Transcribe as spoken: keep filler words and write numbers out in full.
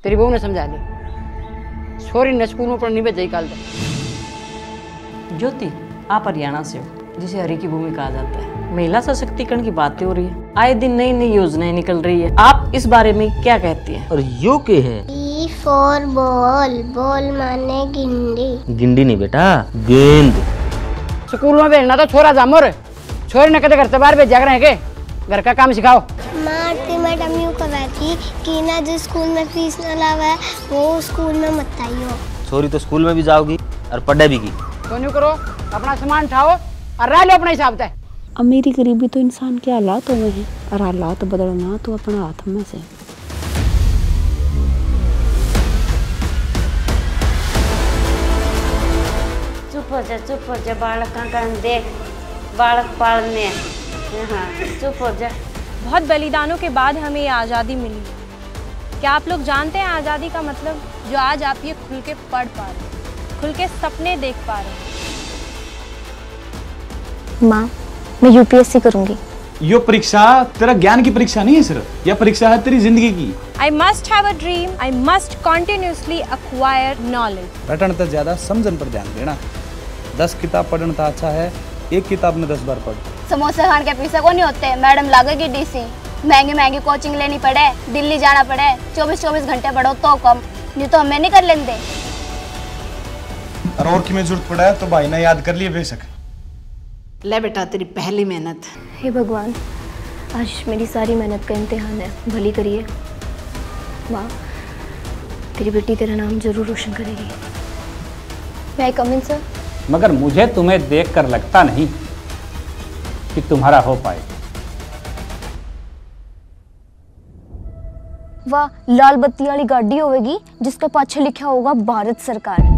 तेरी बहू ने समझा ली, छोरी ने स्कूल में पढ़नी भेजा ही काल दे। ज्योति, आप हरियाणा से हो, जिसे हरि की भूमि कहा जाता है। महिला सशक्तिकरण की बातें हो रही है, आए दिन नई नई योजनाएं निकल रही है, आप इस बारे में क्या कहती हैं? और यो के है? E for बॉल, बॉल माने गिंडी। गिंडी नहीं बेटा, गेंद। स्कूल में भेजना तो छोरा जामोर, छोरी ने कहते घर से बाहर भेज जाकर रहे के, घर का काम सिखाओ। मारती मैडम यूँ कहती कि ना जो स्कूल में फीस न लावा है वो स्कूल में मत आइयो। छोरी तो स्कूल में भी जाओगी और पढ़े भी की। तो न्यू करो, अपना सामान उठाओ और रह लो अपने हिसाब से। अमीरी गरीबी तो इंसान के हालातों में है, और हालात बदलना तो अपने हाथ में से। चुप हो जा, चुप हो जा, बालक का देख, बालक पालने। हाँ, चुप हो जा। बहुत बलिदानों के बाद हमें ये आज़ादी मिली। क्या आप लोग जानते हैं आज़ादी का मतलब? जो आज आप ये खुल के पढ़ पा रहे हैं, खुल के सपने देख पा रहे हैं। माँ, मैं यूपीएससी करूंगी। यो परीक्षा तेरा ज्ञान की परीक्षा नहीं है सिर्फ, यह परीक्षा है तेरी जिंदगी की। I must have a dream. I must continuously acquire knowledge. रटन तो ज्यादा समझन पर ध्यान देना। दस किताब पढ़ना तो अच्छा है, एक किताब में दस बार पढ़। समोसे खाने के पीछे को नहीं होते, मैडम लागेगी डीसी। महंगी महंगी कोचिंग लेनी पड़े, दिल्ली जाना पड़े, चौबीस चौबीस घंटे पढ़ो तो कम, नहीं तो हमें नहीं कर लेंगे। और की में जरूरत पड़ा है तो भाई ने याद कर लिए बेशक। ले बेटा, तेरी पहली मेहनत। हे भगवान, आज मेरी सारी मेहनत का इम्तिहान है, भली करिए। माँ, तेरी बेटी तेरा नाम जरूर रोशन करेगी। मैं कम इन सर? मगर मुझे तुम्हें देखकर लगता नहीं कि तुम्हारा हो पाए। वाह, लाल बत्ती वाली गाड़ी होगी जिसके पाछे लिखा होगा भारत सरकार।